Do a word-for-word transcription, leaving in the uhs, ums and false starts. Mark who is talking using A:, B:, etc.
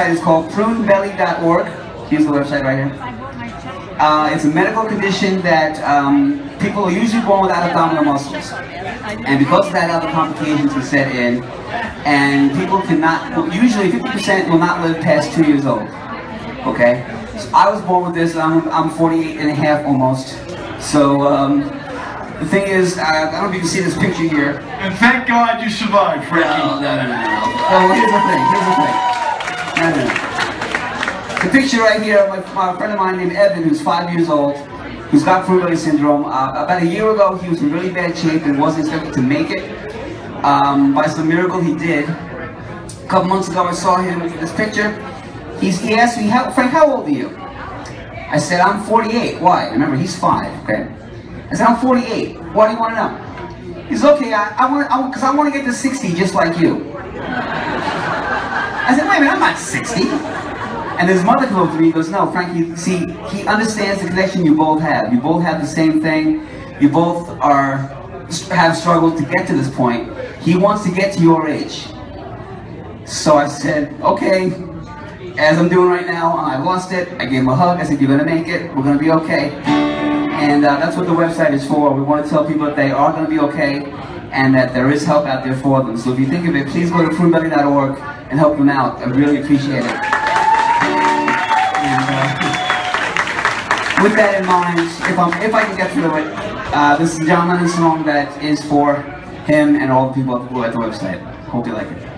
A: website is called prune belly dot org. Here's the website right here. Uh, it's a medical condition that um, people are usually born without abdominal muscles. And because of that, other complications can set in. And people cannot, usually fifty percent will not live past two years old. Okay? So I was born with this, I'm, I'm forty-eight and a half almost. So, um, the thing is, uh, I don't know if you can see this picture here.
B: And thank God you survived, Frankie.
A: No, no, no, no, no. Oh, here's the thing, here's the thing. No, no, no. The picture right here of my, my friend of mine named Evan, who's five years old, who's got Prader-Willi syndrome. Uh, about a year ago, he was in really bad shape and wasn't expected to make it. Um, by some miracle, he did. A couple months ago, I saw him in this picture. He's, he asked me, how, Frank, how old are you? I said, I'm forty-eight. Why? Remember, he's five, okay? I said, I'm forty-eight. Why do you want to know? He said, okay, I, I want, I, because I want to get to sixty just like you. I said, wait a minute, I'm not sixty. And his mother came up to me and goes, no, Frank, you see, he understands the connection you both have. You both have the same thing. You both are have struggled to get to this point. He wants to get to your age. So I said, okay, as I'm doing right now, I lost it. I gave him a hug. I said, you're going to make it. We're going to be okay. And uh, that's what the website is for. We want to tell people that they are going to be okay and that there is help out there for them. So if you think of it, please go to prune belly dot org and help them out. I really appreciate it. And, uh, with that in mind, if, I'm, if I can get through it, uh, this is a John Lennon song that is for him and all the people at the website. Hope you like it.